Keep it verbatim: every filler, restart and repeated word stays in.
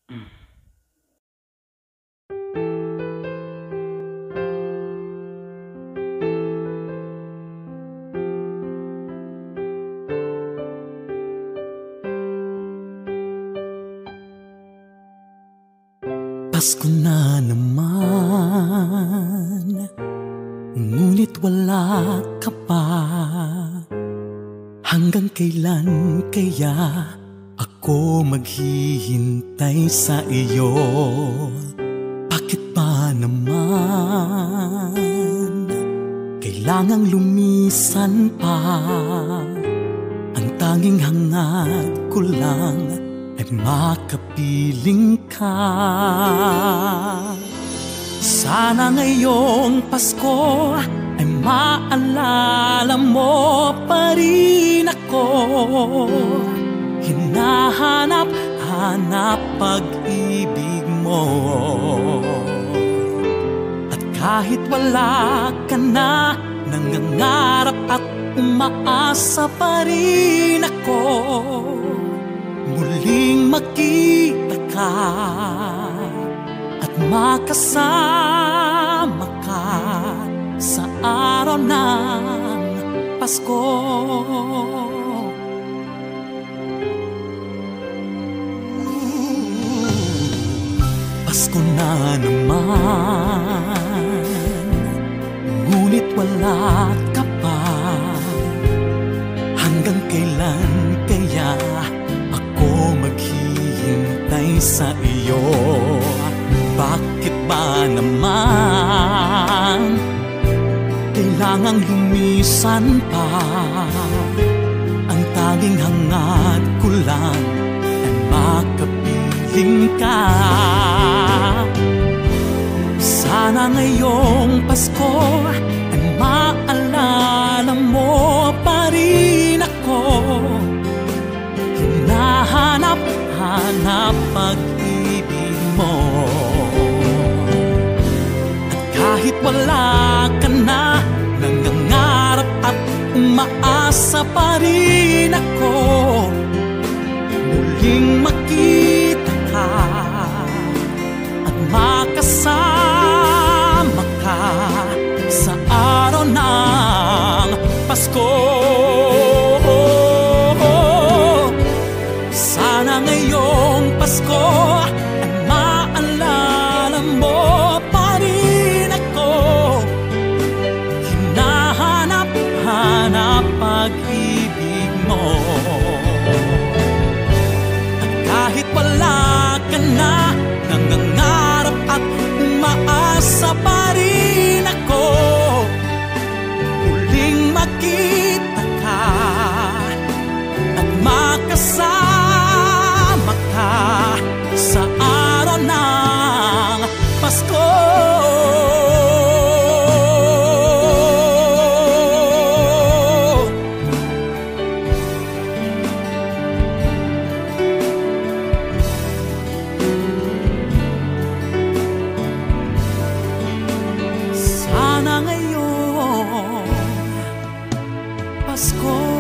Pasko na naman, ngunit wala ka pa. Hanggang kailan kaya ako maghihintay sa iyo? Bakit ba naman kailangang lumisan pa? Ang tanging hangad ko lang ay makapiling ka. Sana ngayong Pasko ay maalala mo pa rin ako. Hinahanap-hanap pag-ibig mo. At kahit wala ka na, nangangarap at umaasa pa rin ako. Muling makita ka at makasama ka sa araw ng Pasko. Pasko na naman, ngunit wala ka pa. Hanggang kailan kaya ako maghihintay sa iyo? Bakit ba naman kailangang lumisan pa? Ang tanging hangad ko lang ay makapiling ka. Sana ngayong Pasko ay maalala mo pa rin ako. Hinahanap-hanap pag-ibig mo. At kahit wala ka na, nangangarap at umaasa pa rin ako. Muling makita ka at makasama ka sa araw ng Pasko. Sana ngayong Pasko ay maalala mo pa rin ako. Hinahanap-hanap pag-ibig mo. At kahit wala ka na, nangangarap at umaasa pa rin ako. Muling makita ka at makasama sa araw ng Pasko. Sana ngayong Pasko